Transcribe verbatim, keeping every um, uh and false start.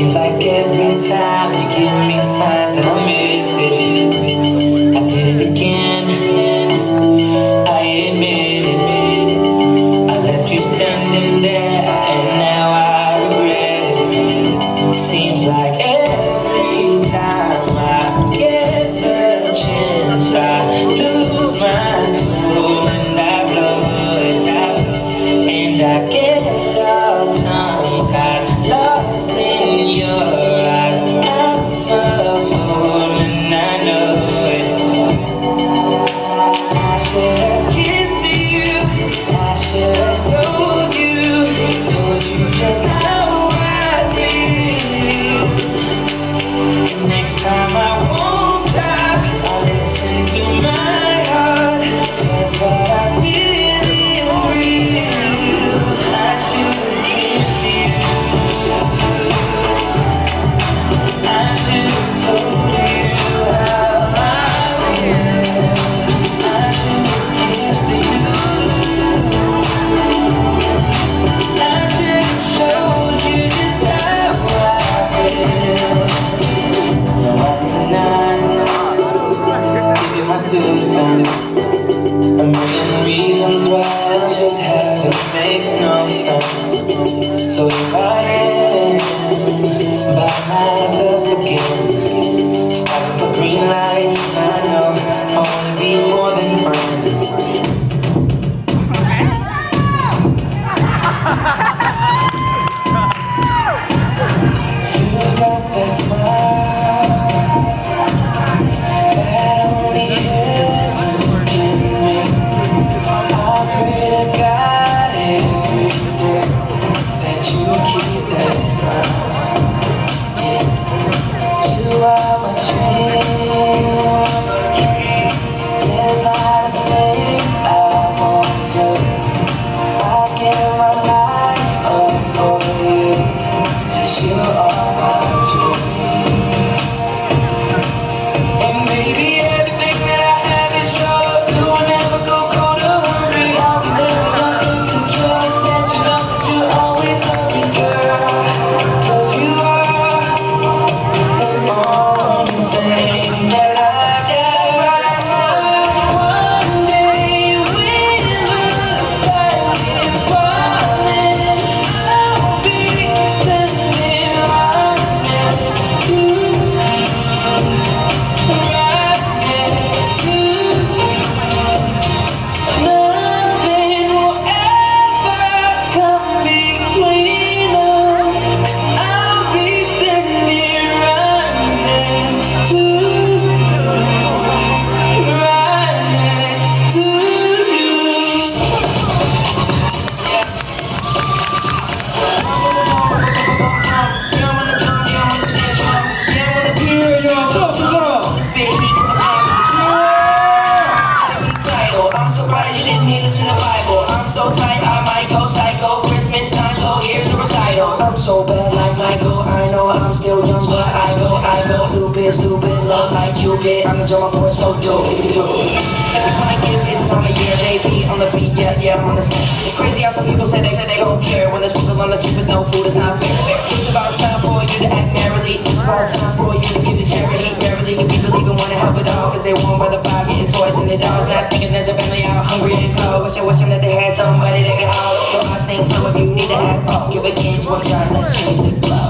Seems like every time you give me signs and I miss it. I did it again, I admit it. I left you standing there and now I regret it. Seems like every time I get the chance I lose my cool and I blow it out. And I get all tongue-tied, lost in your eyes. I'm a fool and I know it. I should have kissed you, I should have told you, told you just how I feel. And next time I won't stop, I'll listen to my heart, 'cause what I feel is real. I should have kissed you, I should have told you how I feel. I should have kissed you, I should have showed you just how I feel. Give you my two cents. A million reasons why I should have, it makes no sense. So if I am by myself again, stopping for green lights, I know I wanna be more than friends. You got that smile that only heaven can make. I pray to God every day that you keep that smile. Yeah. You are my dream. There's not a thing I won't do. I give my life up for you, 'cause you are my dream. And baby, everything that I have is yours. You will never go cold or hungry. I'll be there when you're insecure. Let you know that you always love me, girl. 'Cause you are the only thing that I got right now. One day when the sky is falling, I'll be standing right next to you, right next to you. Nothing will ever come between us, 'cause I'll be standing right next to you, right next to you. Yeah, I'm on the drum, yeah, I'm on the snare drum, yeah, I'm on the beat, Yeah, y'all, show some love. this big heat is a plan for the for the title. I'm surprised you didn't need this in the Bible. I'm so tight, I might go psycho. Christmas time, so here's a recital. I'm so bad like Michael. I know I'm still young, but I go, I go. Stupid, stupid, love like Cupid. I'm the drummer boy, so dope. Every time I give is a time of year. J P on the beat, yeah, yeah, I'm on the scene. It's crazy how some people say they say they don't care when there's people on the street with no food. It's not fair. It's about time for you to act merrily. It's about time for you to give to charity. Rarely do people even want to help at all, 'cause they want by the pocket and toys and the dolls. Not thinking there's a family out hungry and cold. Wish I wish them that they had somebody that could help. So I think some of you need to act up. Give a kid to a try, let's change the club.